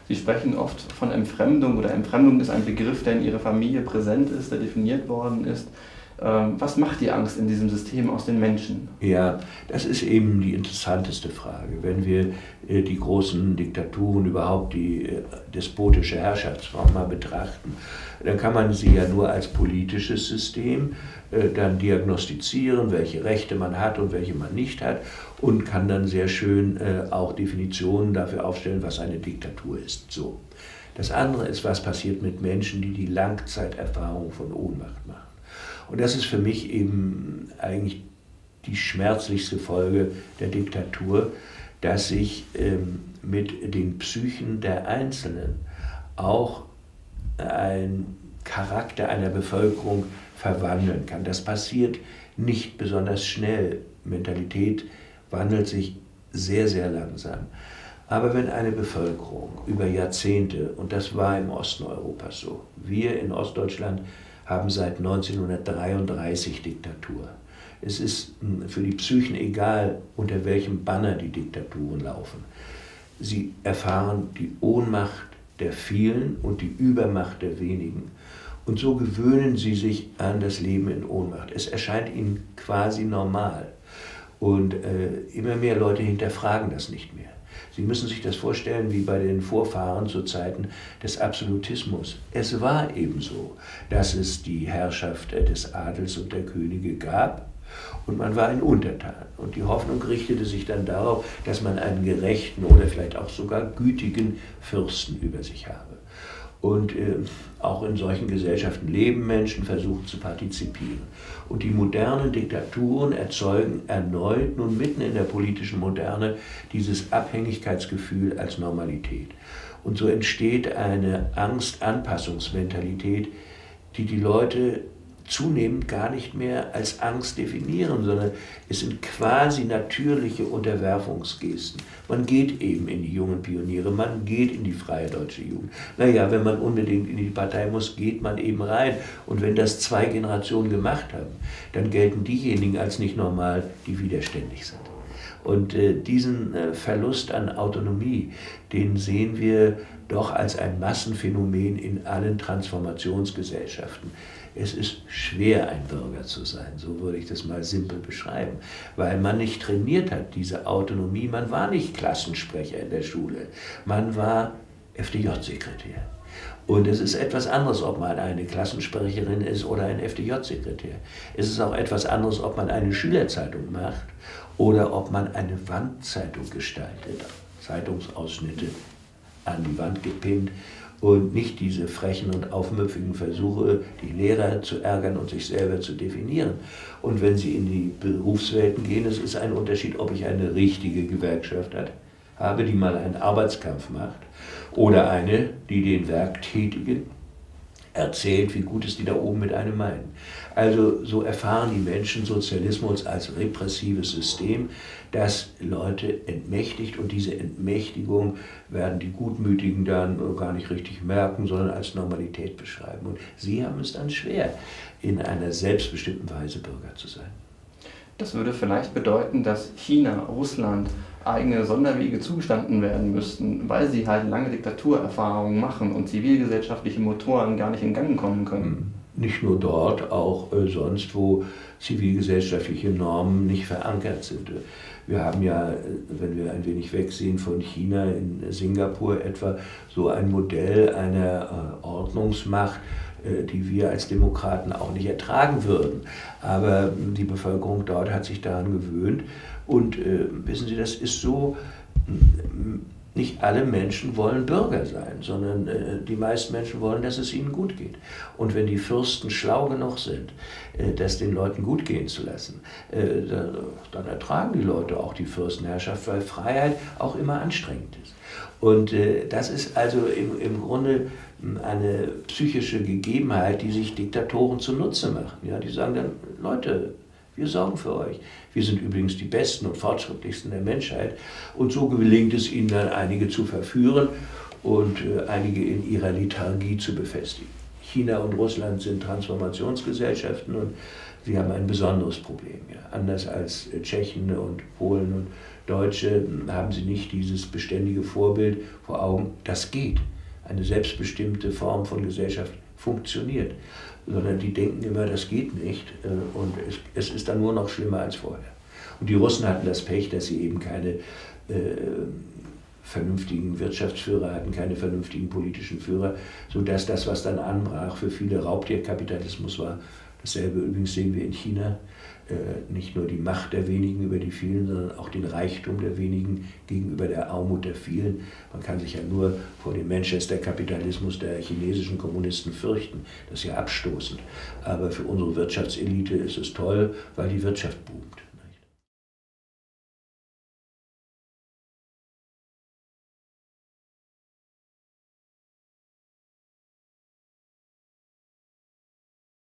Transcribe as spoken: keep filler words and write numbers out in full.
Sie sprechen oft von Entfremdung oder Entfremdung ist ein Begriff, der in Ihrer Familie präsent ist, der definiert worden ist. Was macht die Angst in diesem System aus den Menschen? Ja, das ist eben die interessanteste Frage. Wenn wir äh, die großen Diktaturen, überhaupt die äh, despotische Herrschaftsform mal betrachten, dann kann man sie ja nur als politisches System äh, dann diagnostizieren, welche Rechte man hat und welche man nicht hat, und kann dann sehr schön äh, auch Definitionen dafür aufstellen, was eine Diktatur ist. So. Das andere ist, was passiert mit Menschen, die die Langzeiterfahrung von Ohnmacht machen. Und das ist für mich eben eigentlich die schmerzlichste Folge der Diktatur, dass sich ähm, mit den Psychen der Einzelnen auch ein Charakter einer Bevölkerung verwandeln kann. Das passiert nicht besonders schnell. Mentalität wandelt sich sehr, sehr langsam. Aber wenn eine Bevölkerung über Jahrzehnte, und das war im Osten Europas so, wir in Ostdeutschland haben seit neunzehnhundertdreiunddreißig Diktatur. Es ist für die Psychen egal, unter welchem Banner die Diktaturen laufen. Sie erfahren die Ohnmacht der vielen und die Übermacht der wenigen. Und so gewöhnen sie sich an das Leben in Ohnmacht. Es erscheint ihnen quasi normal. Und äh, immer mehr Leute hinterfragen das nicht mehr. Sie müssen sich das vorstellen wie bei den Vorfahren zu Zeiten des Absolutismus. Es war eben so, dass es die Herrschaft des Adels und der Könige gab und man war ein Untertan. Und die Hoffnung richtete sich dann darauf, dass man einen gerechten oder vielleicht auch sogar gütigen Fürsten über sich habe. Und äh, auch in solchen Gesellschaften leben Menschen, versuchen zu partizipieren. Und die modernen Diktaturen erzeugen erneut, nun mitten in der politischen Moderne, dieses Abhängigkeitsgefühl als Normalität. Und so entsteht eine Angst-Anpassungsmentalität, die die Leute zunehmend gar nicht mehr als Angst definieren, sondern es sind quasi natürliche Unterwerfungsgesten. Man geht eben in die jungen Pioniere, man geht in die Freie Deutsche Jugend. Naja, wenn man unbedingt in die Partei muss, geht man eben rein. Und wenn das zwei Generationen gemacht haben, dann gelten diejenigen als nicht normal, die widerständig sind. Und äh, diesen äh, Verlust an Autonomie, den sehen wir doch als ein Massenphänomen in allen Transformationsgesellschaften. Es ist schwer, ein Bürger zu sein, so würde ich das mal simpel beschreiben, weil man nicht trainiert hat, diese Autonomie. Man war nicht Klassensprecher in der Schule, man war F D J-Sekretär. Und es ist etwas anderes, ob man eine Klassensprecherin ist oder ein F D J-Sekretär. Es ist auch etwas anderes, ob man eine Schülerzeitung macht oder ob man eine Wandzeitung gestaltet, Zeitungsausschnitte an die Wand gepinnt. Und nicht diese frechen und aufmüpfigen Versuche, die Lehrer zu ärgern und sich selber zu definieren. Und wenn Sie in die Berufswelten gehen, es ist ein Unterschied, ob ich eine richtige Gewerkschaft habe, die mal einen Arbeitskampf macht, oder eine, die den Werktätigen erzählt, wie gut es die da oben mit einem meinen. Also so erfahren die Menschen Sozialismus als repressives System, das Leute entmächtigt, und diese Entmächtigung werden die Gutmütigen dann gar nicht richtig merken, sondern als Normalität beschreiben. Und sie haben es dann schwer, in einer selbstbestimmten Weise Bürger zu sein. Das würde vielleicht bedeuten, dass China, Russland eigene Sonderwege zugestanden werden müssten, weil sie halt lange Diktaturerfahrungen machen und zivilgesellschaftliche Motoren gar nicht in Gang kommen können. Nicht nur dort, auch äh, sonst, wo zivilgesellschaftliche Normen nicht verankert sind. Wir haben ja, wenn wir ein wenig wegsehen von China, in Singapur etwa so ein Modell einer äh, Ordnungsmacht, äh, die wir als Demokraten auch nicht ertragen würden. Aber die Bevölkerung dort hat sich daran gewöhnt. Und äh, wissen Sie, das ist so, nicht alle Menschen wollen Bürger sein, sondern äh, die meisten Menschen wollen, dass es ihnen gut geht. Und wenn die Fürsten schlau genug sind, äh, das den Leuten gut gehen zu lassen, äh, da, dann ertragen die Leute auch die Fürstenherrschaft, weil Freiheit auch immer anstrengend ist. Und äh, das ist also im, im Grunde eine psychische Gegebenheit, die sich Diktatoren zunutze machen. Ja, die sagen dann, Leute, wir sorgen für euch. Wir sind übrigens die Besten und Fortschrittlichsten der Menschheit. Und so gelingt es ihnen dann, einige zu verführen und äh, einige in ihrer Lethargie zu befestigen. China und Russland sind Transformationsgesellschaften und sie haben ein besonderes Problem. Ja. Anders als Tschechen und Polen und Deutsche haben sie nicht dieses beständige Vorbild vor Augen, das geht. Eine selbstbestimmte Form von Gesellschaft funktioniert, sondern die denken immer, das geht nicht und es, es ist dann nur noch schlimmer als vorher. Und die Russen hatten das Pech, dass sie eben keine äh, vernünftigen Wirtschaftsführer hatten, keine vernünftigen politischen Führer, sodass das, was dann anbrach, für viele Raubtierkapitalismus war. Dasselbe übrigens sehen wir in China, äh, nicht nur die Macht der wenigen über die vielen, sondern auch den Reichtum der wenigen gegenüber der Armut der vielen. Man kann sich ja nur vor dem Manchester-Kapitalismus der chinesischen Kommunisten fürchten. Das ist ja abstoßend. Aber für unsere Wirtschaftselite ist es toll, weil die Wirtschaft boomt.